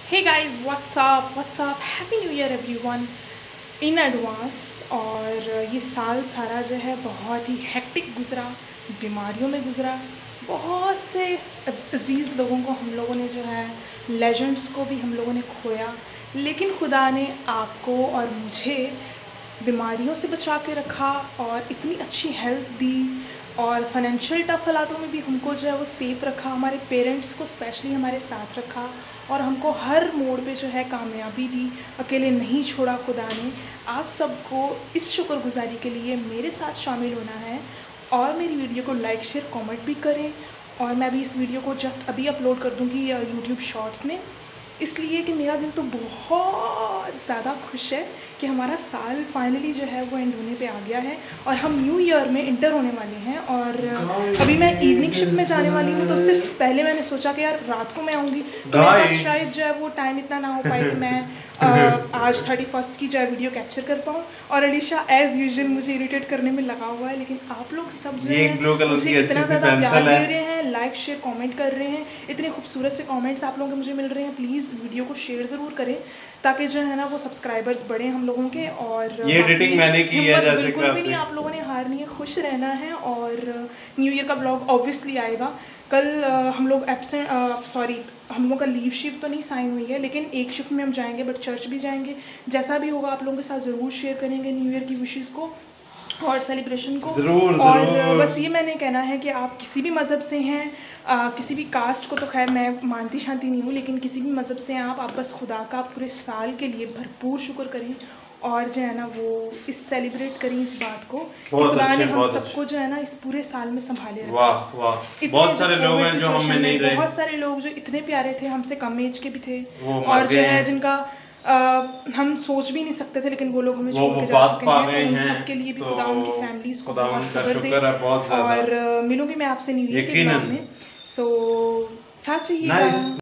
Hey guys what's up happy new year everyone in advance. और ये साल सारा जो है बहुत ही हेक्टिक गुजरा, बीमारियों में गुजरा, बहुत से अजीज़ लोगों को हम लोगों ने जो है, लेजेंड्स को भी हम लोगों ने खोया, लेकिन खुदा ने आपको और मुझे बीमारियों से बचा के रखा और इतनी अच्छी हेल्थ दी और फाइनेंशियल टफ हालातों में भी हमको जो है वो सेफ़ रखा, हमारे पेरेंट्स को स्पेशली हमारे साथ रखा और हमको हर मोड़ पे जो है कामयाबी दी, अकेले नहीं छोड़ा खुदा ने। आप सबको इस शुक्रगुजारी के लिए मेरे साथ शामिल होना है और मेरी वीडियो को लाइक शेयर कमेंट भी करें। और मैं भी इस वीडियो को जस्ट अभी अपलोड कर दूँगी यूट्यूब शॉर्ट्स में, इसलिए कि मेरा दिल तो बहुत ज़्यादा खुश है कि हमारा साल फाइनली जो है वो एंड होने पे आ गया है और हम न्यू ईयर में इंटर होने वाले हैं। और अभी मैं इवनिंग शिफ्ट में जाने वाली हूँ, तो उससे पहले मैंने सोचा कि यार रात को मैं आऊँगी, तो मेरे पास शायद जो है वो टाइम इतना ना हो पाए कि मैं आज 31 की जो है वीडियो कैप्चर कर पाऊँ। और अलीशा एज़ यूजुअल मुझे इरिटेट करने में लगा हुआ है, लेकिन आप लोग सब जो है मुझे इतना ज़्यादा प्यार दे रहे हैं, लाइक शेयर कमेंट कर रहे हैं, इतने खूबसूरत से कमेंट्स आप लोगों के मुझे मिल रहे हैं। प्लीज़ वीडियो को शेयर ज़रूर करें ताकि जो है ना वो सब्सक्राइबर्स बढ़े हम लोगों के। और ये एडिटिंग मैंने की है, जैसे बिल्कुल भी नहीं, आप लोगों ने हारनी है, खुश रहना है। और न्यू ईयर का ब्लॉग ऑब्वियसली आएगा। कल हम लोग हम लोगों का लीव शिफ्ट तो नहीं साइन हुई है, लेकिन एक शिफ्ट में हम जाएंगे, बट चर्च भी जाएंगे। जैसा भी होगा आप लोगों के साथ ज़रूर शेयर करेंगे न्यू ईयर की विशेज़ को और सेलिब्रेशन को। और बस ये मैंने कहना है कि आप किसी भी मज़हब से हैं, किसी भी कास्ट को तो खैर मैं मानती शांति नहीं हूँ, लेकिन किसी भी मज़हब से हैं आप बस खुदा का पूरे साल के लिए भरपूर शुक्र करें और जो है ना वो इस सेलिब्रेट करें इस बात को कि खुदा ने हम सबको जो है ना इस पूरे साल में संभाले रखा। वाह वाह, बहुत सारे लोग हैं जो हम में नहीं रहे, बहुत सारे लोग जो इतने प्यारे थे, हमसे कम एज के भी थे और जो है जिनका हम सोच भी नहीं सकते थे, लेकिन वो लोग हमें छोड़ के जा चुके हैं। तो उन सबके लिए भी खुदा उनकी फैमिलीज को बहुत सब्र दे। और मिलूंगी मैं आपसे न्यू ईयर के ब्लॉग में। सो साथ रहिएगा।